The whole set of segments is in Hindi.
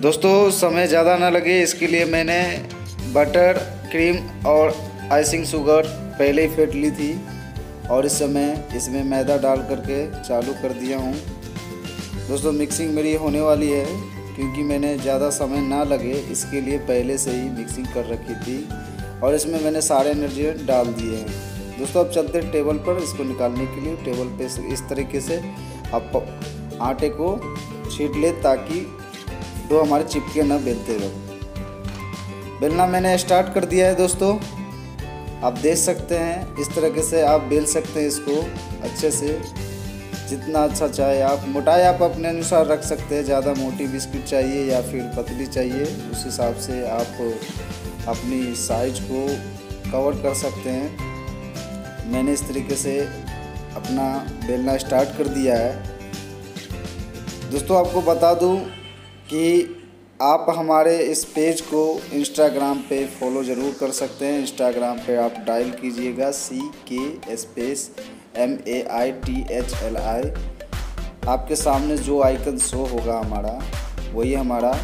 दोस्तों समय ज़्यादा ना लगे इसके लिए मैंने बटर, क्रीम और आइसिंग शुगर पहले ही फेंट ली थी और इस समय इसमें मैदा डाल करके चालू कर दिया हूँ। दोस्तों मिक्सिंग मेरी होने वाली है क्योंकि मैंने ज़्यादा समय ना लगे इसके लिए पहले से ही मिक्सिंग कर रखी थी और इसमें मैंने सारे इंग्रेडिएंट डाल दिए हैं। दोस्तों अब चलते हैं टेबल पर इसको निकालने के लिए। टेबल पे इस तरीके से आप आटे को छीट ले ताकि डो हमारे चिपके ना बेलते रहो। बेलना मैंने स्टार्ट कर दिया है दोस्तों, आप देख सकते हैं इस तरीके से आप बेल सकते हैं इसको अच्छे से, जितना अच्छा चाहे आप। मोटाई आप अपने अनुसार रख सकते हैं, ज़्यादा मोटी बिस्किट चाहिए या फिर पतली चाहिए उस हिसाब से आप अपनी साइज को कवर कर सकते हैं। मैंने इस तरीके से अपना बेलना स्टार्ट कर दिया है। दोस्तों आपको बता दूं कि आप हमारे इस पेज को इंस्टाग्राम पे फॉलो ज़रूर कर सकते हैं। इंस्टाग्राम पे आप डायल कीजिएगा CK_MAITHLI। आपके सामने जो आइकन शो होगा हमारा वही हमारा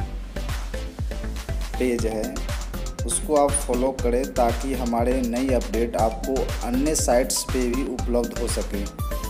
पेज है, उसको आप फॉलो करें ताकि हमारे नई अपडेट आपको अन्य साइट्स पे भी उपलब्ध हो सके।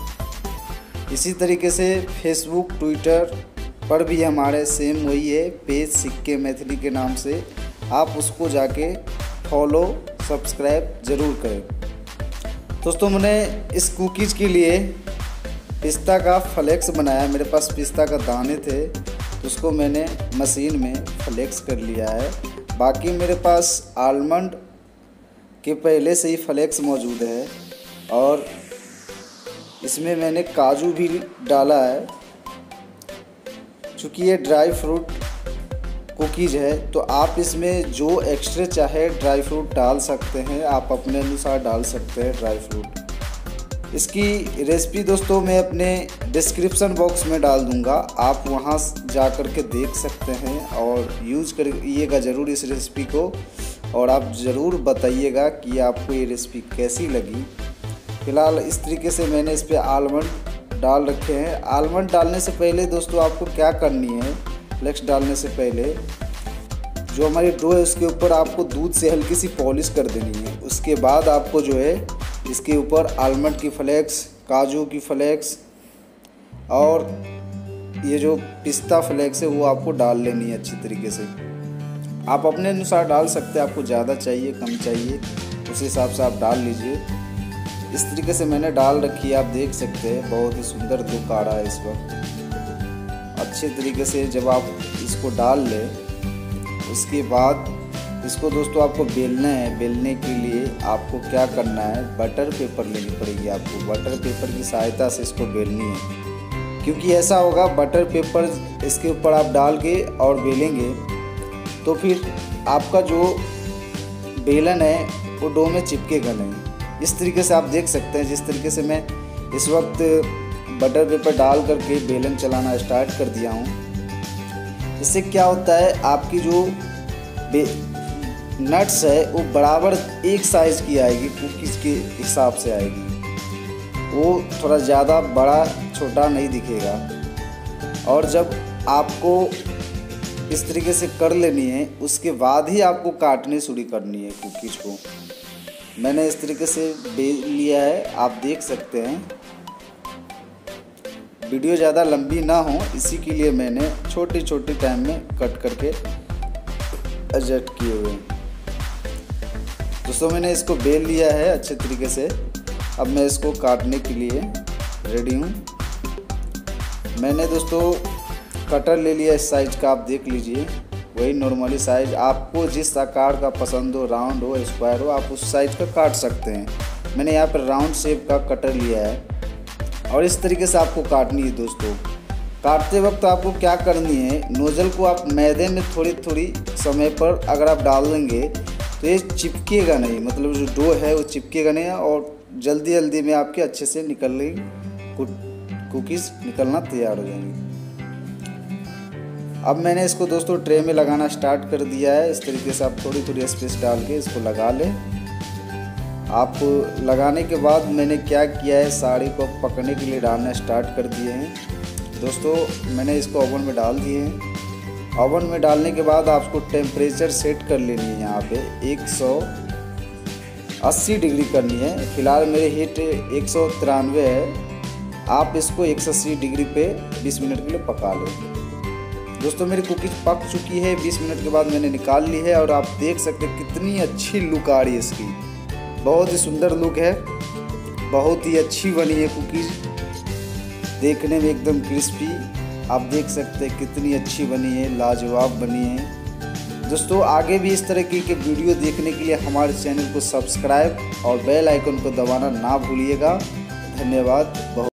इसी तरीके से फेसबुक, ट्विटर पर भी हमारे सेम वही है पेज सिक्के मैथिली के नाम से, आप उसको जाके फॉलो सब्सक्राइब ज़रूर करें। दोस्तों मैंने इस कुकीज़ के लिए पिस्ता का फ्लेक्स बनाया। मेरे पास पिस्ता का दाने थे तो उसको मैंने मशीन में फ्लेक्स कर लिया है। बाकी मेरे पास आलमंड के पहले से ही फ्लेक्स मौजूद है और इसमें मैंने काजू भी डाला है। चूँकि ये ड्राई फ्रूट कुकीज़ है तो आप इसमें जो एक्स्ट्रा चाहे ड्राई फ्रूट डाल सकते हैं, आप अपने अनुसार डाल सकते हैं ड्राई फ्रूट। इसकी रेसिपी दोस्तों मैं अपने डिस्क्रिप्शन बॉक्स में डाल दूंगा, आप वहां जा कर के देख सकते हैं और यूज़ करिएगा ज़रूर इस रेसिपी को और आप ज़रूर बताइएगा कि आपको ये रेसिपी कैसी लगी। फ़िलहाल इस तरीके से मैंने इस पर आलमंड डाल रखे हैं। आलमंड डालने से पहले दोस्तों आपको क्या करनी है, फ्लेक्स डालने से पहले जो हमारी डो है उसके ऊपर आपको दूध से हल्की सी पॉलिश कर देनी है। उसके बाद आपको जो है इसके ऊपर आलमंड की फ्लेक्स, काजू की फ्लेक्स और ये जो पिस्ता फ्लेक्स है वो आपको डाल लेनी है अच्छी तरीके से। आप अपने अनुसार डाल सकते हैं, आपको ज़्यादा चाहिए कम चाहिए उस हिसाब से आप डाल लीजिए। इस तरीके से मैंने डाल रखी है, आप देख सकते हैं बहुत ही सुंदर लुक आ रहा है इस वक्त। अच्छे तरीके से जब आप इसको डाल लें उसके बाद इसको दोस्तों आपको बेलना है। बेलने के लिए आपको क्या करना है, बटर पेपर लेनी पड़ेगी आपको। बटर पेपर की सहायता से इसको बेलनी है क्योंकि ऐसा होगा बटर पेपर इसके ऊपर आप डाल के और बेलेंगे तो फिर आपका जो बेलन है वो डो में चिपकेगा नहीं। इस तरीके से आप देख सकते हैं जिस तरीके से मैं इस वक्त बटर पेपर डाल करके बेलन चलाना स्टार्ट कर दिया हूँ। इससे क्या होता है आपकी जो नट्स है वो बराबर एक साइज़ की आएगी, कुकीज़ के हिसाब से आएगी, वो थोड़ा ज़्यादा बड़ा छोटा नहीं दिखेगा। और जब आपको इस तरीके से कर लेनी है उसके बाद ही आपको काटनी शुरू करनी है कुकीज़ को। मैंने इस तरीके से बेल लिया है, आप देख सकते हैं। वीडियो ज़्यादा लंबी ना हो इसी के लिए मैंने छोटी छोटी टाइम में कट करके एडजस्ट किए हुए हैं। दोस्तों मैंने इसको बेल लिया है अच्छे तरीके से, अब मैं इसको काटने के लिए रेडी हूँ। मैंने दोस्तों कटर ले लिया इस साइज का, आप देख लीजिए वही नॉर्मली साइज, आपको जिस आकार का पसंद हो, राउंड हो स्क्वायर हो, आप उस साइज का काट सकते हैं। मैंने यहाँ पर राउंड शेप का कटर लिया है और इस तरीके से आपको काटनी है। दोस्तों काटते वक्त आपको क्या करनी है, नोज़ल को आप मैदे में थोड़ी थोड़ी समय पर अगर आप डाल देंगे तो ये चिपकेगा नहीं, मतलब जो डो है वो चिपकेगा नहीं और जल्दी जल्दी में आपके अच्छे से कुकीज़ निकलना तैयार हो जाएंगी। अब मैंने इसको दोस्तों ट्रे में लगाना स्टार्ट कर दिया है। इस तरीके से आप थोड़ी थोड़ी स्पेस डाल के इसको लगा लें। आप लगाने के बाद मैंने क्या किया है, साड़ी को पकड़ने के लिए डालना स्टार्ट कर दिए हैं। दोस्तों मैंने इसको ओवन में डाल दिए हैं ओवन में डालने के बाद आपको टेम्परेचर सेट कर लेनी है। यहाँ पे 180 डिग्री करनी है। फिलहाल मेरे हीट 193 है। आप इसको 180 डिग्री पे 20 मिनट के लिए पका लें। दोस्तों मेरी कुकीज़ पक चुकी है। 20 मिनट के बाद मैंने निकाल ली है और आप देख सकते हैं कितनी अच्छी लुक आ रही है इसकी। बहुत ही सुंदर लुक है, बहुत ही अच्छी बनी है कुकीज़, देखने में एकदम क्रिस्पी। आप देख सकते हैं कितनी अच्छी बनी है, लाजवाब बनी है। दोस्तों आगे भी इस तरह के वीडियो देखने के लिए हमारे चैनल को सब्सक्राइब और बेल आइकन को दबाना ना भूलिएगा। धन्यवाद। बहुत